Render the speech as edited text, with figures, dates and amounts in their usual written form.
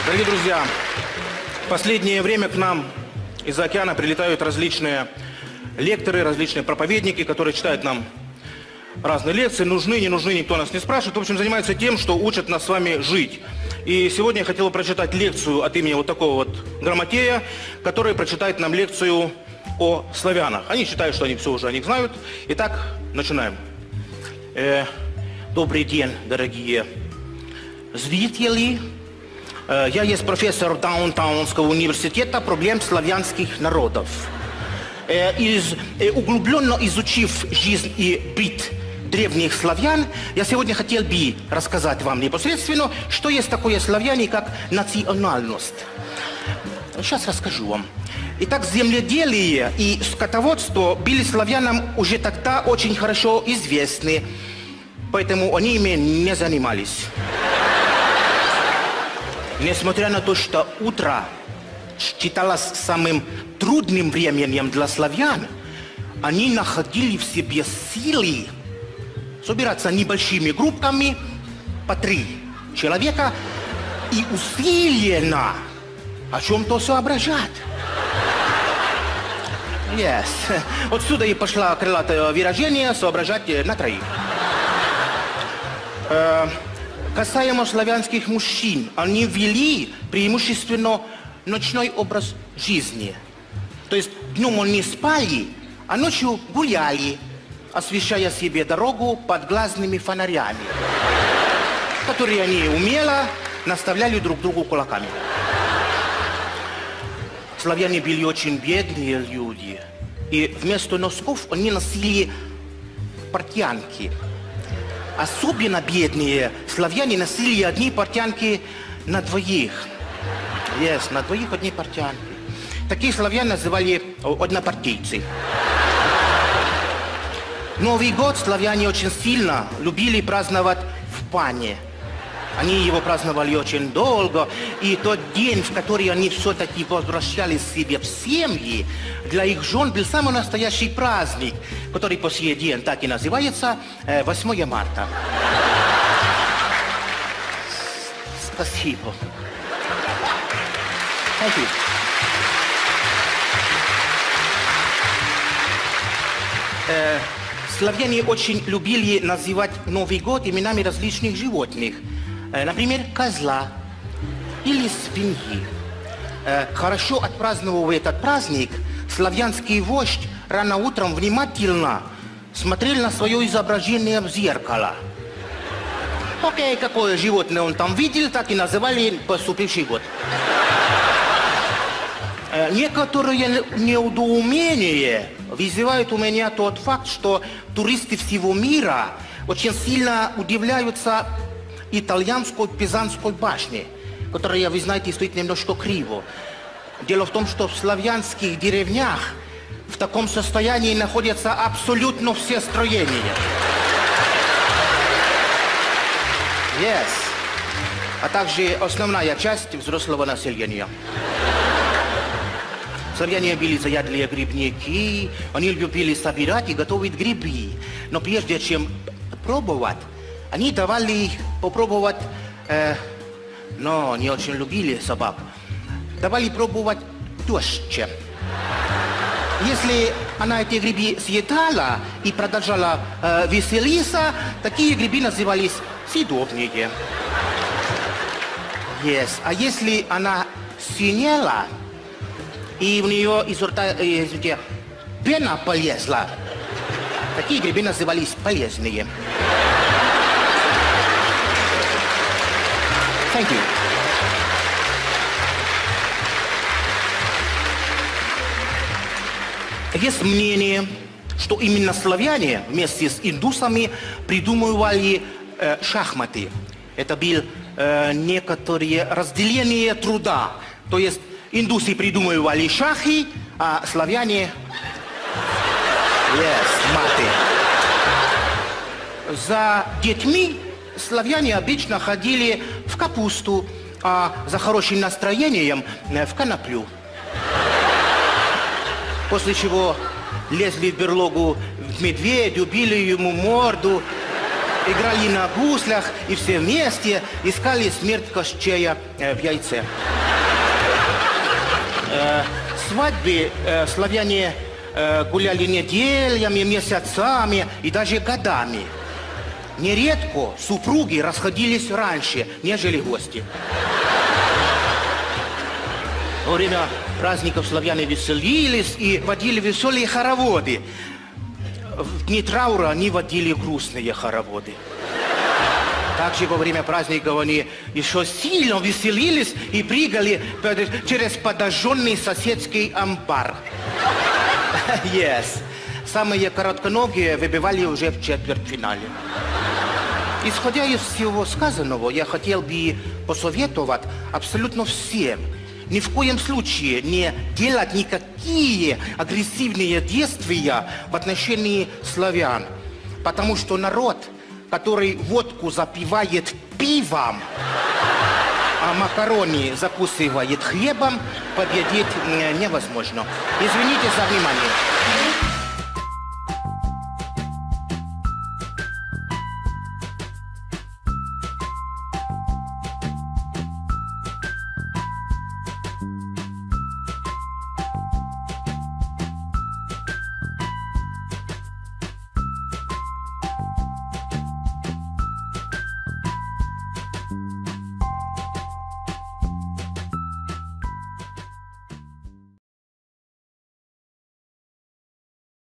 Дорогие друзья, в последнее время к нам из-за океана прилетают различные лекторы, различные проповедники, которые читают нам разные лекции. Нужны, не нужны, никто нас не спрашивает. В общем, занимаются тем, что учат нас с вами жить. И сегодня я хотел прочитать лекцию от имени вот такого вот грамотея, который прочитает нам лекцию о славянах. Они считают, что они все уже о них знают. Итак, начинаем. Добрый день, дорогие зрители. Я есть профессор Даунтаунского университета проблем славянских народов. Углубленно изучив жизнь и быт древних славян, я сегодня хотел бы рассказать вам непосредственно, что есть такое славяне, как национальность. Сейчас расскажу вам. Итак, земледелие и скотоводство были славянам уже тогда очень хорошо известны, поэтому они ими не занимались. Несмотря на то, что утро считалось самым трудным временем для славян, они находили в себе силы собираться небольшими группками по 3 человека и усиленно о чем-то соображать. Yes. Отсюда и пошла крылатое выражение «соображать на 3». Касаемо славянских мужчин, они вели преимущественно ночной образ жизни. То есть днем они спали, а ночью гуляли, освещая себе дорогу под глазными фонарями, которые они умело наставляли друг другу кулаками. Славяне были очень бедные люди, и вместо носков они носили портянки. Особенно бедные славяне носили одни портянки на двоих. Yes, на двоих одни портянки. Таких славян называли однопартийцы. Новый год славяне очень сильно любили праздновать в бане. Они его праздновали очень долго, и тот день, в который они все-таки возвращались себе в семьи, для их жен был самый настоящий праздник, который по сей день так и называется 8 марта. Спасибо. Thank you. Славяне очень любили называть Новый год именами различных животных. Например, козла или свиньи. Хорошо отпраздновав этот праздник, славянский вождь рано утром внимательно смотрел на свое изображение в зеркало. Окей, какое животное он там видел, так и называли поступивший год. Некоторые недоумения вызывают у меня тот факт, что туристы всего мира очень сильно удивляются итальянской Пизанской башне, которая, вы знаете, стоит немножко криво. Дело в том, что в славянских деревнях в таком состоянии находятся абсолютно все строения. Yes. А также основная часть взрослого населения. Славяне были заядлые грибники, они любили собирать и готовить грибы. Но прежде чем пробовать, они давали попробовать, но не очень любили собак, давали пробовать теща. Если она эти грибы съедала и продолжала веселиться, такие грибы назывались съедобные. Yes. А если она синела, и в нее изо рта пена полезла, такие грибы назывались полезные. Thank you. Есть мнение, что именно славяне вместе с индусами придумывали шахматы. Это было некоторое разделение труда. То есть индусы придумывали шахи, а славяне маты. За детьми славяне обычно ходили в капусту, а за хорошим настроением в коноплю. После чего лезли в берлогу к медведю, били ему морду играли на гуслях и все вместе искали смерть Кощея в яйце. Свадьбы славяне гуляли неделями, месяцами и даже годами. Нередко супруги расходились раньше, нежели гости. Во время праздников славяне веселились и водили веселые хороводы. В дни траура они водили грустные хороводы. Также во время праздников они еще сильно веселились и прыгали через подожженный соседский амбар. Yes. Самые коротконогие выбивали уже в четвертьфинале. Исходя из всего сказанного, я хотел бы посоветовать абсолютно всем ни в коем случае не делать никакие агрессивные действия в отношении славян. Потому что народ, который водку запивает пивом, а макарони закусывает хлебом, победить невозможно. Извините за внимание.